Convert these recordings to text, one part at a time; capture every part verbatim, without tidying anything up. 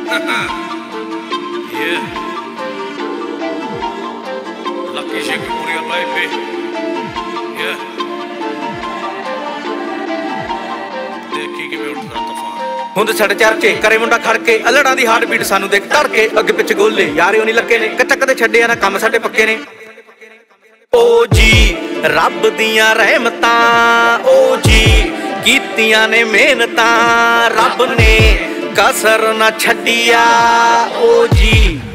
Yeah. Lucky Shakipuri baby. Yeah. देखी कि मैं उठदा तूफान हुंद छड़ चरचे करे मुंडा खड़ के अल्लड़ां दी हार्ट बीट सानू देख धड़के अगे पिछ गोले यारे ओनी लक्के ने कच्चा कदे छड्डिया ना काम साडे पक्के ने ओ जी रब दियां रहमतां ओ जी कीतियां ने मेहनतां रब ने कसर ना छड्डिया ओ जी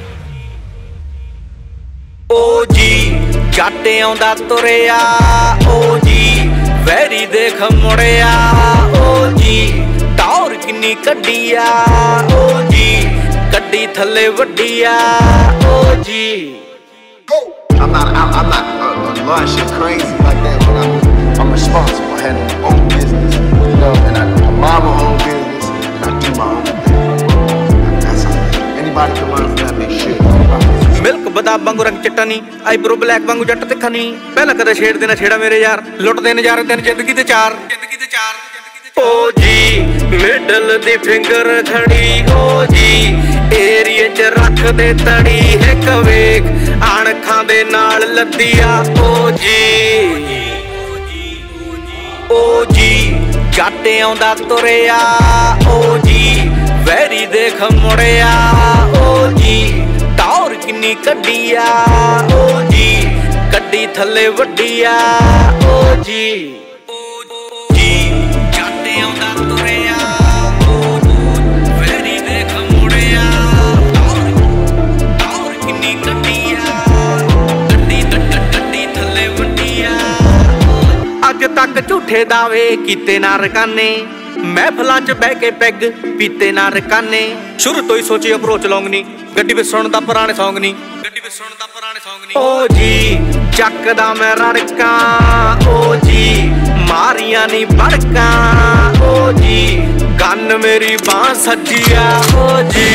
ओ जी जट आउंदा तुरिया ओ जी वैरी देख मुड़िया ओ जी टौर किन्नी कड्डिया ओ जी कड्डी थल्ले वड्डिया ओ जी I'm not, I'm, I'm not uh, doing shit crazy like that, but I'm, I'm responsible. I have my own business, you know, and I, I mind my own business, and I do my own thing. That's all. Anybody can learn from that, make sure. Milk बदाम वांगू रंग चटनी eyebrow black वांगू जट ते खनी पहला कदे छेड़ देना छेड़ा मेरे यार लुट दे नजारे दिन जिंदगी ते चार जिंदगी ते चार ओ जी मिडल दी फिंगर खड़ी ओ जी एरिए च रख दे तड़ी है कवेक अणखां दे नाल लद्दिया ओ जी ओ जी जट आउंदा तुरिया ओ जी वैरी देख मुड़िया ओ जी टौर किन्नी कड्डिया ओ जी कड्डी थल्ले वड्डिया ओ जी ओ जी जट आउंदा तुरिया ओ वैरी देख मुड़िया टौर टौर किन्नी कड्डिया कड्डी कड्डी थल्ले वड्डिया अज तक झूठे दावे कीते ना रकाने महफिलां च बह के पैग पीते ना रकाने शुरू तो ही सोची अप्रोच लौंगनी गड्डी विच सुणदा पुराने सॉन्ग नी गड्डी विच सुणदा पुराने सॉन्ग नी ओ जी चकदा मैं रड़का ओ जी मारियां नी बड़का ओ जी गन मेरी बांह सज्जिया ओ जी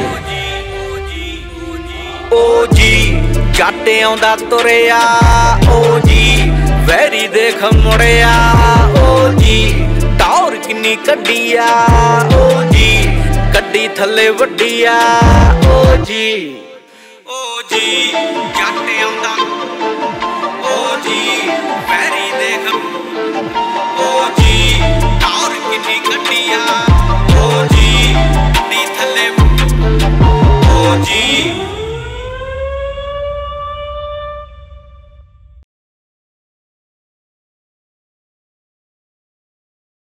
ओ जी जट आउंदा तुरिया ओ जी वैरी देख मुड़िया ओ जी टौर किन्नी कड्डिया ओ जी कड्डी थल्ले वड्डिया ओ जी ओ जी जट आउंदा